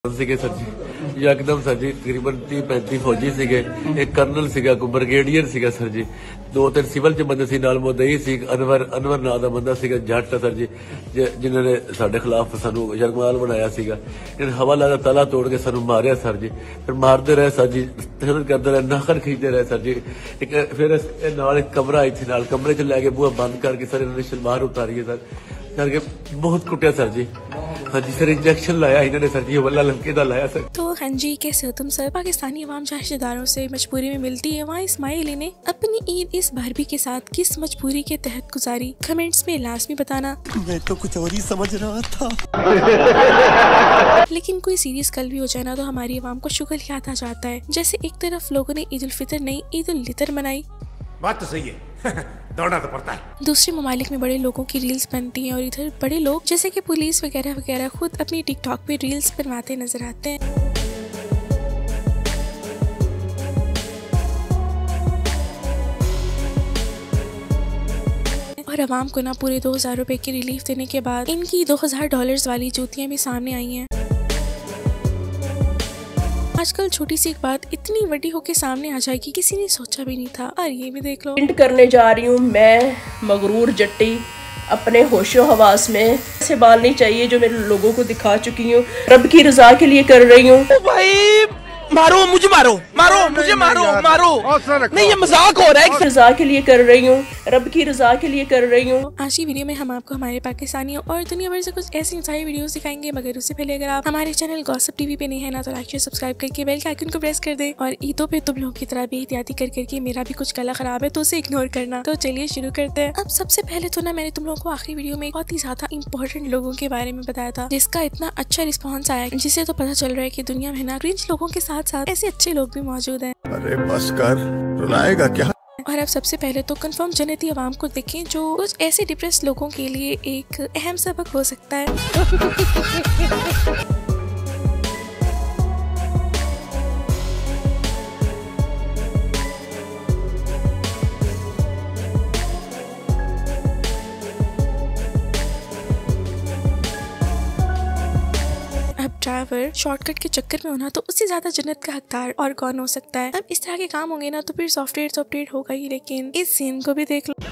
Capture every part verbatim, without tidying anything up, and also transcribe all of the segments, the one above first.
ਸੀਗੇ ਸਰ ਜੀ ਯਕਦਮ ਸਰ ਜੀ ਤਕਰੀਬਨ तीस पैंतीस ਫੌਜੀ ਸੀਗੇ ਇੱਕ ਕਰਨਲ ਸੀਗਾ ਕੋ ਬ੍ਰਿਗੇਡੀਅਰ ਸੀਗਾ ਸਰ ਜੀ ਦੋ ਤਿੰਨ ਸਿਵਲ ਚ ਬੰਦੇ ਸੀ ਨਾਲ ਮੁਦਈ ਸੀ ਅਨਵਰ ਅਨਵਰ ਨਾਂ ਦਾ ਬੰਦਾ ਸੀਗਾ ਜੱਟ ਸਰ ਜੀ ਜਿਨ੍ਹਾਂ ਨੇ ਸਾਡੇ ਖਿਲਾਫ ਸਾਨੂੰ ਜਰਮਾਲ ਬਣਾਇਆ ਸੀਗਾ ਇਹਨਾਂ ਹਵਾਲਾ ਦਾ ਤਾਲਾ ਤੋੜ ਕੇ ਸਾਨੂੰ ਮਾਰਿਆ ਸਰ ਜੀ ਫਿਰ ਮਾਰਦੇ ਰਹੇ ਸਰ ਜੀ ਤਹਿਰ ਕਰਦੇ ਰਹੇ ਨਖਰ ਖਿੱਚਦੇ ਰਹੇ ਸਰ ਜੀ ਇੱਕ ਫਿਰ ਨਾਲ ਇੱਕ ਕਮਰਾ ਇੱਥੇ ਨਾਲ ਕਮਰੇ ਚ ਲੈ ਕੇ ਬੂਹਾ ਬੰਦ ਕਰਕੇ ਸਰ ਇਹਨਾਂ ਨੇ ਸ਼ਲਵਾਰ ਉਤਾਰੀ ਸਰ करके बहुत कुटिया सर जी। हाँ जी सर इंजेक्शन लाया इन्होंने सर जी वल्ला लमके दा लाया सर। तो हाँ जी कैसे हो तुम सर? पाकिस्तानी अवाम जहाँ रिश्तेदारों से मजबूरी में मिलती है वहाँ इस्माइल ने अपनी ईद इस बारबी के साथ किस मजबूरी के तहत गुजारी, कमेंट्स में लाजमी बताना। मैं तो कुछ और ही समझ रहा था। लेकिन कोई सीरियस कल भी हो जाए ना तो हमारी अवाम को शुगर याद आ जाता है। जैसे एक तरफ लोगों ने ईद उल फितर नहीं ईद उल लितर मनाई, बात तो सही है दौड़ना तो पड़ता है। दूसरे ममालिक में बड़े लोगों की रील्स बनती हैं और इधर बड़े लोग जैसे कि पुलिस वगैरह वगैरह खुद अपनी टिकटॉक पे रील्स बनवाते नजर आते हैं। और अवाम को ना पूरे दो हजार रुपए की रिलीफ देने के बाद इनकी दो हजार डॉलर्स वाली जूतियां भी सामने आई हैं। आजकल छोटी सी एक बात इतनी बड़ी होके सामने आ जाएगी किसी ने सोचा भी नहीं था। और ये भी देख लो, प्रिंट करने जा रही हूँ मैं मगरूर जट्टी अपने होशो हवास में ऐसे बाल नहीं चाहिए जो मेरे लोगों को दिखा चुकी हूँ। रब की रजा के लिए कर रही हूँ। भाई मारो मुझे मारो मारो मुझे मारो मारो नहीं ये मजाक हो रहा है। रजा के लिए कर रही हूँ, रब की रजा के लिए कर रही हूँ। आज की वीडियो में हम आपको हमारे पाकिस्तानियों और दुनिया भर से कुछ ऐसी इंसाई वीडियोस दिखाएंगे, मगर उससे पहले अगर आप हमारे चैनल गॉसिप टीवी पे नहीं है ना तो लाइक शेयर सब्सक्राइब करके बेल के आइकन को प्रेस कर दे। और ईदों पे तुम लोगों की तरह भी एहतियाती कर करके मेरा भी कुछ गला खराब है तो उसे इग्नोर करना। तो चलिए शुरू करते हैं। अब सबसे पहले तो ना मैंने तुम लोगों को आखिरी वीडियो में बहुत ही ज्यादा इंपॉर्टेंट लोगों के बारे में बताया था जिसका इतना अच्छा रिस्पॉन्स आया जिससे तो पता चल रहा है की दुनिया में ना क्रिंज लोगों के साथ साथ ऐसे अच्छे लोग भी मौजूद हैं। अरे बस कर, रुलाएगा क्या? और अब सबसे पहले तो कंफर्म जन्नती अवाम को देखें जो कुछ ऐसे डिप्रेस लोगों के लिए एक अहम सबक हो सकता है। ड्राइवर शॉर्टकट के चक्कर में होना तो उससे ज्यादा जन्नत का हकदार और कौन हो सकता है। अब इस तरह के काम होंगे ना तो फिर सॉफ्टवेयर तो अपडेट होगा ही, लेकिन इस सीन को भी देख लो।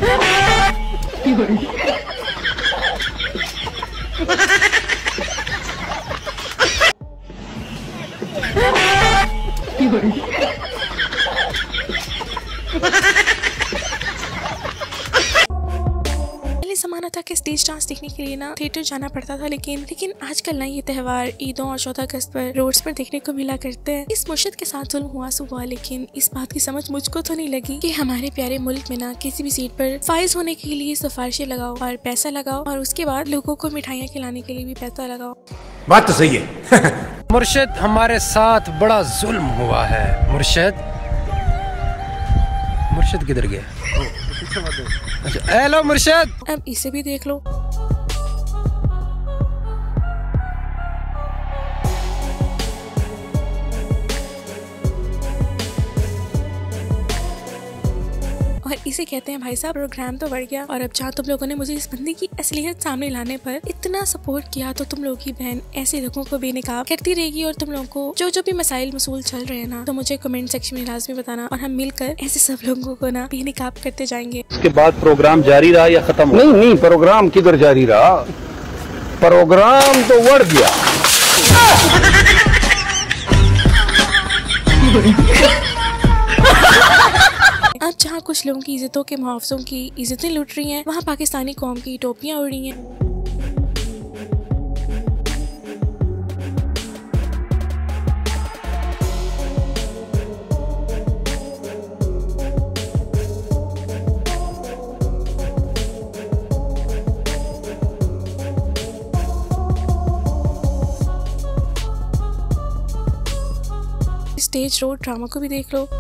जमाना था कि स्टेज डांस देखने के लिए ना थिएटर जाना पड़ता था, लेकिन लेकिन आजकल ना ये त्योहार ईदों और चौदह अगस्त पर रोड्स पर देखने को मिला करते हैं। इस मुर्शिद के साथ जुल्म हुआ सो हुआ, लेकिन इस बात की समझ मुझको तो नहीं लगी कि हमारे प्यारे मुल्क में ना किसी भी सीट पर फाइज होने के लिए सिफारिशें लगाओ और पैसा लगाओ और उसके बाद लोगों को मिठाइयाँ खिलाने के लिए भी पैसा लगाओ। बात तो सही है मुर्शिद हमारे साथ बड़ा जुल्म हुआ है। मुर्शिद मुर्शिद किधर गया? अच्छा हेलो मुर्शिद। अब इसे भी देख लो। और इसे कहते हैं भाई साहब प्रोग्राम तो बढ़ गया। और अब जहाँ तुम लोगों ने मुझे इस बंदे की असलियत सामने लाने पर इतना सपोर्ट किया तो तुम लोगों की बहन ऐसे लोगों को बेनकाब करती रहेगी। और तुम लोगों को जो जो भी मसाइल मसूल चल रहे हैं ना तो मुझे कमेंट सेक्शन में लाजमी बताना और हम मिलकर ऐसे सब लोगों को ना बेनकाब करते जाएंगे। इसके बाद प्रोग्राम जारी रहा या खत्म? नहीं नहीं प्रोग्राम किधर जारी रहा, प्रोग्राम तो बढ़ गया। अब जहाँ कुछ लोगों की इज्जतों के मुहावजों की इज्जतें लुट रही हैं वहाँ पाकिस्तानी कौम की टोपियाँ उड़ रही हैं। स्टेज रोड ड्रामा को भी देख लो।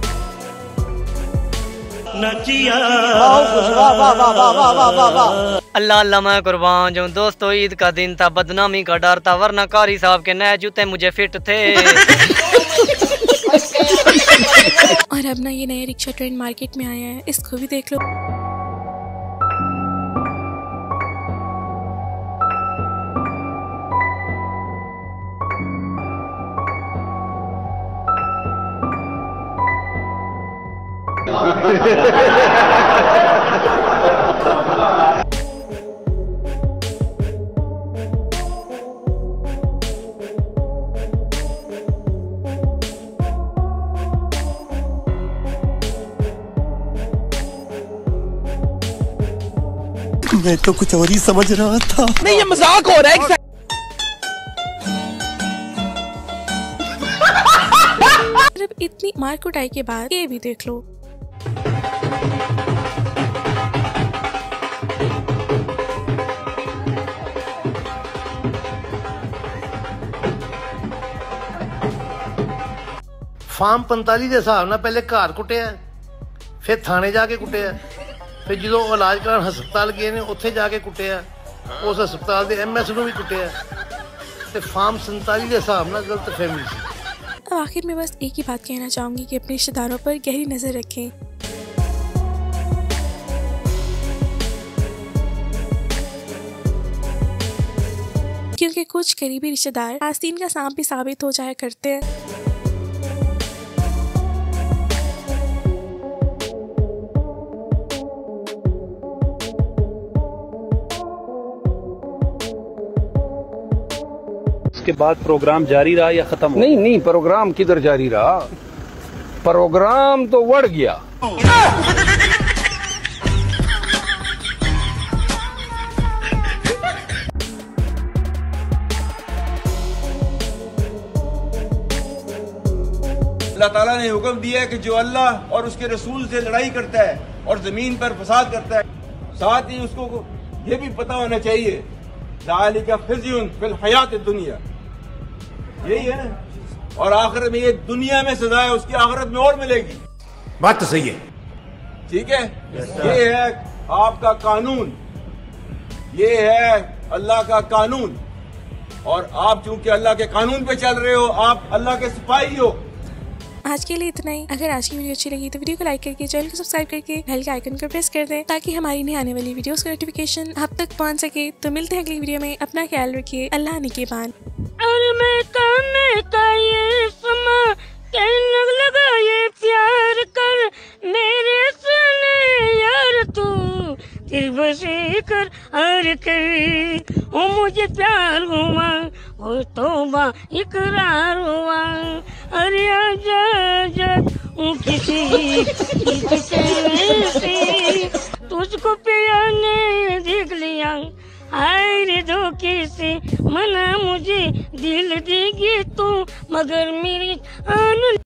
नचिया वाह वाह वाह वाह वाह वाह वाह अल्लाह अल्लाह मैं कुर्बान जाऊं। दोस्तों ईद का दिन था, बदनामी का डर था, वरना कारी साहब के नए जूते मुझे फिट थे। और अब ना ये नया रिक्शा ट्रेंड मार्केट में आया है, इसको भी देख लो। मैं तो कुछ और ही समझ रहा था। नहीं ये मजाक हो रहा है। अब इतनी मार कुटाई के बाद ये भी देख लो। फार्म पैंतालीस के हिसाब ਨਾਲ पहले घर कुटिया, फिर थाने जाके कुटिया, फिर जो इलाज कराने हस्पताल गए ने उत्थे जाके कुटिया, उस हस्पताल के एम एस नूं भी कुटिया, ते फार्म सैंतालीस के हिसाब ਨਾਲ गलत फहमी सी। अब आखिर में बस एक ही बात कहना चाहूंगी कि अपने रिश्तेदारों पर गहरी नजर रखें, क्योंकि कुछ करीबी रिश्तेदार आस्तीन का सांप भी साबित हो जाया करते हैं। के बाद प्रोग्राम जारी रहा या खत्म हो? नहीं नहीं, प्रोग्राम किधर जारी रहा, प्रोग्राम तो बढ़ गया। अल्लाह ताला ने हुक्म दिया है कि जो अल्लाह और उसके रसूल से लड़ाई करता है और जमीन पर फसाद करता है, साथ ही उसको ये भी पता होना चाहिए ज़ालिका ख़िज़्युन फ़िल हयात दुनिया, यही है ना, और आखिरत में ये दुनिया में सजा है, उसकी आखिरत में और मिलेगी। बात तो सही है। ठीक है, ये है आपका कानून, ये है अल्लाह का कानून, और आप चूंकि अल्लाह के कानून पे चल रहे हो, आप अल्लाह के सिपाही हो। आज के लिए इतना ही। अगर आज की वीडियो अच्छी लगी तो वीडियो को लाइक करके चैनल को सब्सक्राइब करके बेल के आइकन को प्रेस कर दें, ताकि हमारी नई आने वाली वीडियोस का नोटिफिकेशन आप तक पहुंच सके। तो मिलते हैं अगली वीडियो में, अपना ख्याल रखिए, अल्लाह निगहबान। अरे मैं काने का ये समा कहने लगा ये प्यार कर मेरे सुने यार, तू दिल बसे कर हर कर, ओ मुझे प्यार हुआ और तौबा इकरार हुआ। अरे आजा आजा किसी से तुझको पिया ने देख लिया, हाय रे धोखे से मना मुझे दिल देगी तू, मगर मेरी